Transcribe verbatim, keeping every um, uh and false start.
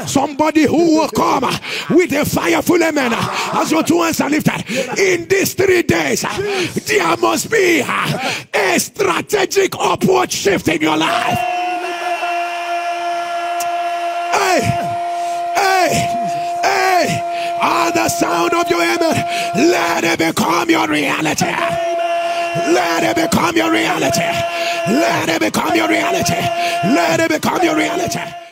Somebody who will come with a fireful amen as your two hands are lifted. In these three days, there must be a strategic upward shift in your life. Hey, hey, hey, at the sound of your amen, let it become your reality. Let it become your reality. Let it become your reality. Let it become your reality.